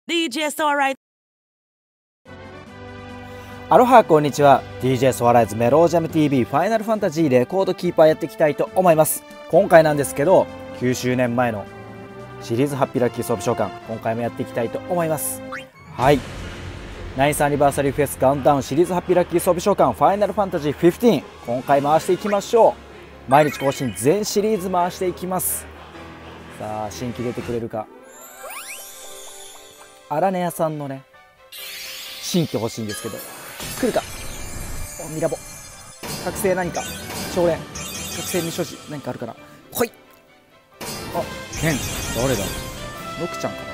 DJ ソアライズ。 アロハこんにちは。 DJ ソアライズメロージャム TV ファイナルファンタジーレコードキーパーやっていきたいと思います。今回なんですけど、9周年前のシリーズハッピーラッキー装備召喚、今回もやっていきたいと思います。はい、ナイスアニバーサリーフェスカウントダウンシリーズハッピーラッキー装備召喚ファイナルファンタジー15、今回回していきましょう。毎日更新全シリーズ回していきます。さあ新規出てくれるか。荒根屋さんのね新規欲しいんですけど来るか。おミラボ覚醒何か少年覚醒未所持何かあるかな。来い。あケン誰だ。ノクちゃんかな。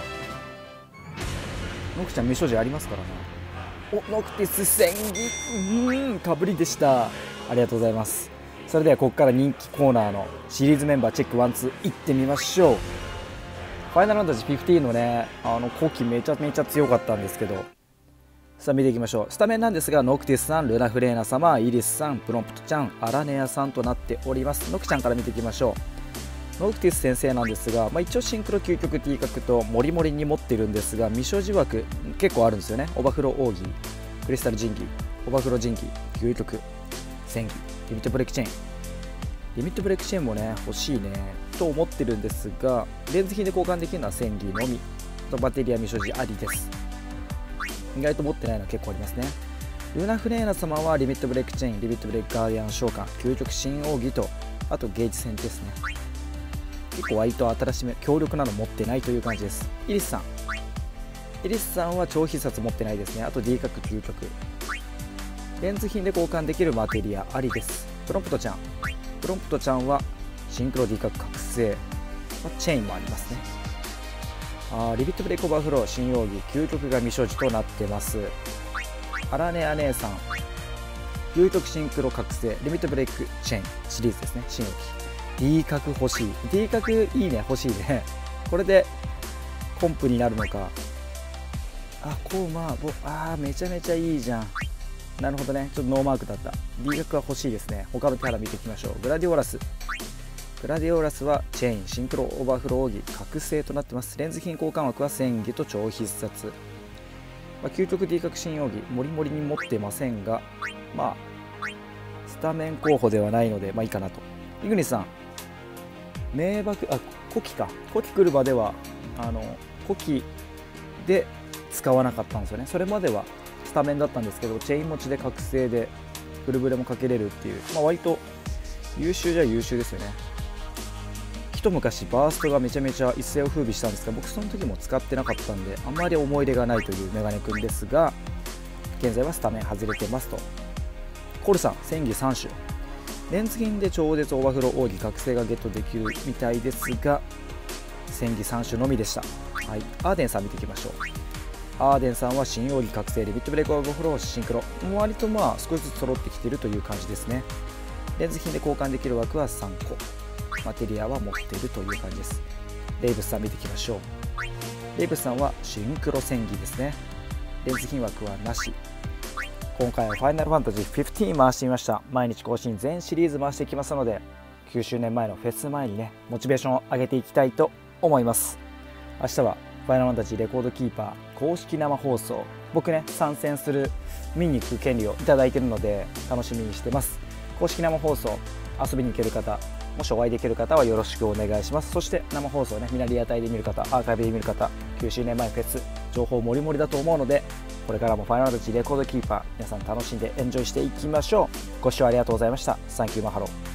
ノクちゃん未所持ありますからな。おノクティス戦技かぶりでした。ありがとうございます。それではここから人気コーナーのシリーズメンバーチェックワンツーいってみましょう。ファイナルファンタジー15のね後期めちゃめちゃ強かったんですけど、さあ見ていきましょう。スタメンなんですが、ノクティスさん、ルナフレーナ様、イリスさん、プロンプトちゃん、アラネアさんとなっております。ノクちゃんから見ていきましょう。ノクティス先生なんですが、一応シンクロ究極 T 角とモリモリに持ってるんですが、未所持枠結構あるんですよね。オバフロ奥義、クリスタル神器、オバフロ神器、究極戦技、リミットブレイクチェーン。リミットブレイクチェーンもね欲しいねと思ってるんですが、レンズ品で交換できるのは戦技のみとバッテリア未所持ありです。意外と持ってないのは結構ありますね。ルナフレーナ様はリミットブレイクチェーン、リミットブレイクガーディアン召喚、究極新奥義と、あとゲージ戦ですね。結構割と新しめ強力なの持ってないという感じです。イリスさん、イリスさんは超必殺持ってないですね。あと D 角究極、レンズ品で交換できるマテリアありです。プロンプトちゃん、プロンプトちゃんはシンクロ D 角覚醒、チェーンもありますね。リミットブレイクオーバーフロー新奥義究極が未所持となってます。アラネア姉さん、究極シンクロ覚醒リミットブレイクチェーンシリーズですね。新奥義 D 角欲しい。 D 角いいね、欲しいね。これでコンプになるのか。めちゃめちゃいいじゃん。なるほどね、ちょっとノーマークだった。 D 角は欲しいですね。他のキャラ見ていきましょう。グラディオラス、グラディオラスはチェーン、シンクロオーバーフロー奥義、覚醒となってます。レンズ品交換枠は戦技と超必殺。究極 D 角新奥義、モリモリに持ってませんが、スタメン候補ではないので、いいかなと。イグニスさん、名爆、古希か。古希来る場では、古希で使わなかったんですよね。それまではスタメンだったんですけど、チェーン持ちで覚醒で、フルブレもかけれるっていう、割と優秀じゃ優秀ですよね。一昔バーストがめちゃめちゃ一世を風靡したんですが、僕その時も使ってなかったんであんまり思い出がないというメガネくんですが、現在はスタメン外れてますと。コルさん、戦技3種、レンズ品で超絶オーバーフロー奥義覚醒がゲットできるみたいですが、戦技3種のみでした。はい、アーデンさん見ていきましょう。アーデンさんは新奥義覚醒リミットブレイクオーバーフローシンクロ、割と少しずつ揃ってきているという感じですね。レンズ品で交換できる枠は3個、マテリアは持っているという感じです。レイブスさん見ていきましょう。レイブスさんはシンクロ戦技ですね。レンズ品枠はなし。今回はファイナルファンタジー15回してみました。毎日更新全シリーズ回していきますので、9周年前のフェス前にねモチベーションを上げていきたいと思います。明日はファイナルファンタジーレコードキーパー公式生放送、僕ね参戦する見に行く権利をいただいているので楽しみにしてます。公式生放送遊びに行ける方、もしお会いできる方はよろしくお願いします。そして生放送ね、みんなリアタイで見る方、アーカイブで見る方、9周年前フェス情報もりもりだと思うので、これからもファイナルファンタジーレコードキーパー皆さん楽しんでエンジョイしていきましょう。ご視聴ありがとうございました。サンキューマハロー。